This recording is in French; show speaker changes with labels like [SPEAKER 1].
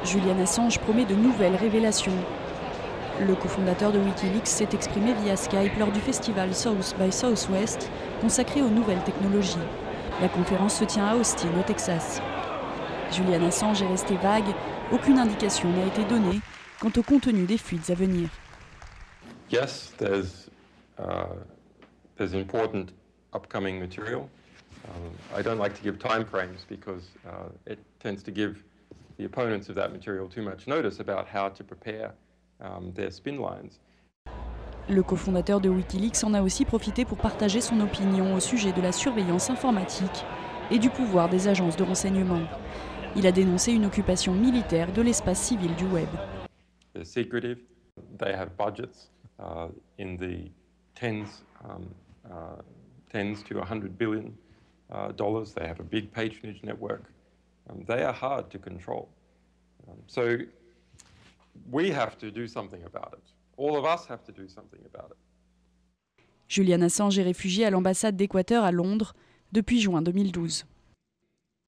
[SPEAKER 1] Julian Assange promet de nouvelles révélations. Le cofondateur de Wikileaks s'est exprimé via Skype lors du festival South by Southwest consacré aux nouvelles technologies. La conférence se tient à Austin, au Texas. Julian Assange est resté vague, aucune indication n'a été donnée quant au contenu des fuites à venir.
[SPEAKER 2] Yes, there's important upcoming material. I don't like to give time frames because it tends to give the opponents of that material too much notice about how to prepare their spin lines.
[SPEAKER 1] Le cofondateur de Wikileaks en a aussi profité pour partager son opinion au sujet de la surveillance informatique et du pouvoir des agences de renseignement. Il a dénoncé une occupation militaire de l'espace civil du web.
[SPEAKER 2] They're secretive. They have budgets in the tens to $100 billion. They have a big patronage network. They are hard to control. So we have to do something about it. All of us have to do something about it.
[SPEAKER 1] Julian Assange est réfugié à l'ambassade d'Équateur à Londres depuis juin 2012.